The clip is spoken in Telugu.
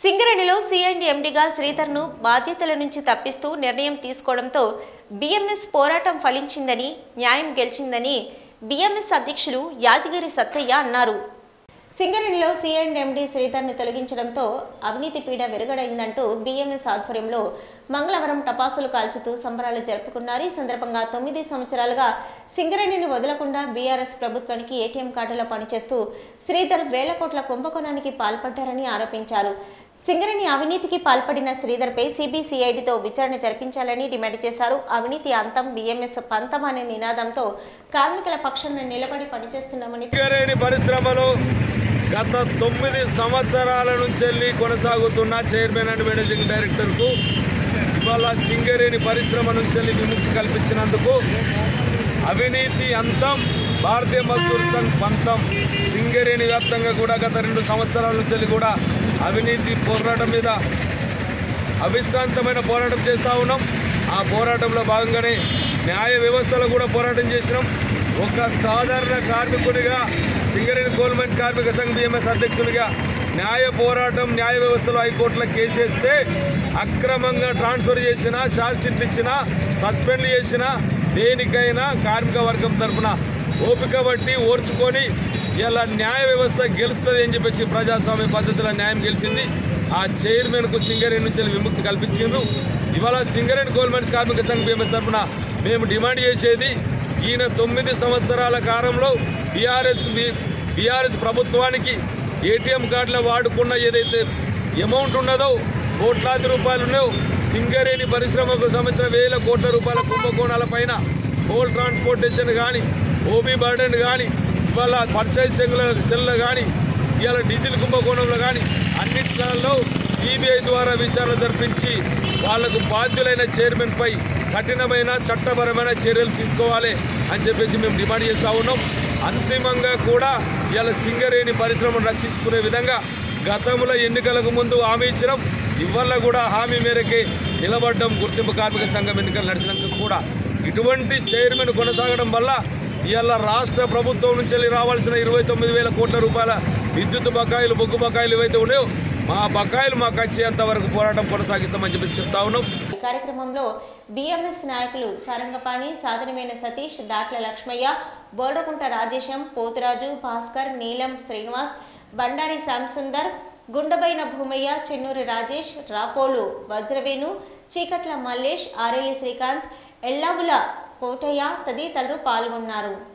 సింగరేణిలో సిఐఎండిగా శ్రీధర్ను బాధ్యతల నుంచి తప్పిస్తూ నిర్ణయం తీసుకోవడంతో బీఎంఎస్ పోరాటం ఫలించిందని, న్యాయం గెలిచిందని బీఎంఎస్ అధ్యక్షులు యాదగిరి సత్తయ్య అన్నారు. సింగరేణిలో సిఐఎండి శ్రీధర్ను తొలగించడంతో అవినీతి పీడ విరగడైందంటూ బీఎంఎస్ ఆధ్వర్యంలో మంగళవారం టపాసులు కాల్చుతూ సంబరాలు జరుపుకున్నారు. ఈ సందర్భంగా 9 సంవత్సరాలుగా సింగరేణిని వదలకుండా బీఆర్ఎస్ ప్రభుత్వానికి ఏటీఎం కార్డులో పనిచేస్తూ శ్రీధర్ వేల కోట్ల కుంభకోణానికి పాల్పడ్డారని ఆరోపించారు. సింగరేణి అవినీతికి పాల్పడిన శ్రీధర్పై సిబిసిఐడితో విచారణ జరిపించాలని డిమాండ్ చేశారు. అవినీతి అంతం, బీఎంఎస్ పంతం అనే నినాదంతో కార్మికుల పక్షాన నిలబడి పనిచేస్తున్నామని సింగరేణి పరిశ్రమలో గత 9 సంవత్సరాల నుంచి కొనసాగుతున్న చైర్మన్ అండ్ మేనేజింగ్ డైరెక్టర్కు ఇవాళ సింగరేణి పరిశ్రమ నుంచి విముక్తి కల్పించినందుకు అవినీతి అంతం, భారతీయ మజ్దూర్ సంఘ్ పంతం సింగరేణి వ్యాప్తంగా కూడా గత 2 సంవత్సరాల నుంచి కూడా అవినీతి పోరాటం మీద అవిశ్రాంతమైన పోరాటం చేస్తూ ఉన్నాం. ఆ పోరాటంలో భాగంగానే న్యాయ వ్యవస్థలో కూడా పోరాటం చేసినాం. ఒక సాధారణ కార్మికుడిగా సింగరేణి కోల్ మైన్స్ కార్మిక సంఘ్ బీఎంఎస్ అధ్యక్షుడిగా న్యాయ పోరాటం, న్యాయ వ్యవస్థలో హైకోర్టులో కేసేస్తే అక్రమంగా ట్రాన్స్ఫర్ చేసినా, ఛార్జ్ షీట్లు ఇచ్చినా, సస్పెండ్ చేసినా దేనికైనా కార్మిక వర్గం తరఫున ఓపిక బట్టి ఓర్చుకొని ఇలా న్యాయ వ్యవస్థ గెలుస్తుంది అని చెప్పేసి ప్రజాస్వామ్య పద్ధతిలో న్యాయం గెలిచింది. ఆ చైర్మన్కు సింగరేణి నుంచి విముక్తి కల్పించిండ్రు. ఇవాళ సింగరేణి కోల్ మైన్స్ కార్మిక సంఘ్ బీఎంఎస్ తరఫున మేము డిమాండ్ చేసేది, ఈయన 9 సంవత్సరాల కాలంలో బీఆర్ఎస్ ప్రభుత్వానికి ఏటీఎం కార్డులో వాడుకున్న ఏదైతే అమౌంట్ ఉన్నదో, కోట్లాది రూపాయలు ఉన్నాయో, సింగరేణి పరిశ్రమకు సంబంధించిన వేల కోట్ల రూపాయల కుంభకోణాల పైన కోల్ ట్రాన్స్పోర్టేషన్ కానీ, ఓబీ బర్డెన్ కానీ, ఇవాళ పర్చేజ్ సెల్లు కానీ, ఇవాళ డీజిల్ కుంభకోణంలో కానీ అన్నింటిలో సిబిఐ ద్వారా విచారణ జరిపించి వాళ్లకు బాధ్యులైన చైర్మన్పై కఠినమైన చట్టపరమైన చర్యలు తీసుకోవాలి అని చెప్పేసి మేము డిమాండ్ చేస్తూ ఉన్నాం. అంతిమంగా కూడా ఇవాళ సింగరేణి పరిశ్రమను రక్షించుకునే విధంగా గతంలో ఎన్నికలకు ముందు హామీ ఇచ్చినాం. ఇవాళ కూడా హామీ మేరకే నిలబడ్డం. గుర్తింపు కార్మిక సంఘం ఎన్నికలు నడిచినందుకు కూడా ఇటువంటి చైర్మన్ కొనసాగడం వల్ల ఇవాళ రాష్ట్ర ప్రభుత్వం నుంచి రావాల్సిన 29,000 కోట్ల రూపాయల విద్యుత్ బకాయిలు, బొగ్గు బకాయిలు ఏవైతే ఉన్నాయో మా బకాయిలు మాకు వచ్చేంత వరకు పోరాటం కొనసాగిస్తామని చెప్పి చెప్తా ఉన్నాం. ఈ కార్యక్రమంలో బీఎంఎస్ నాయకులు సారంగపాణి, సాధనమైన సతీష్, దాట్ల లక్ష్మయ్య, బోల్రకుంట రాజేశం, పోతురాజు, భాస్కర్, నీలం శ్రీనివాస్, బండారి శ్యాంసుందర్, గుండబైన భూమయ్య, చెన్నూరి రాజేష్, రాపోలు వజ్రవేణు, చీకట్ల మల్లేష్, ఆరేలి శ్రీకాంత్, ఎల్లావుల కోటయ్య తదితరులు పాల్గొన్నారు.